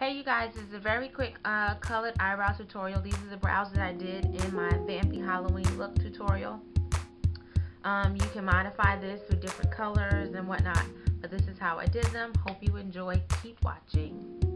Hey you guys, this is a very quick colored eyebrow tutorial. These are the brows that I did in my Vampy Halloween look tutorial. You can modify this with different colors and whatnot, but this is how I did them. Hope you enjoy. Keep watching.